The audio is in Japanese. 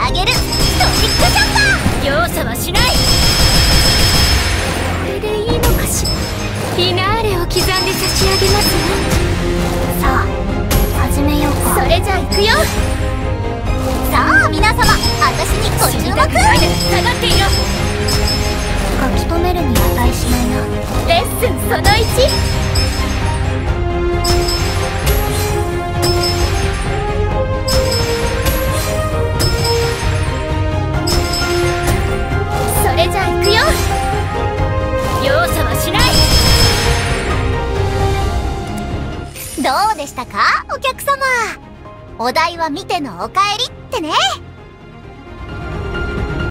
あげるストリックシャッター。 容赦はしない。これでいいのかしら。フィナーレを刻んで差し上げますわ。 さあ始めようか。 それじゃ行くよ。 さあ皆様、私にご注目。 下がっていろ。 書き留めるに値しないな。 レッスンその1。それじゃ行くよ。容赦はしない。 どうでしたかお客様。お題は見てのお帰りってね。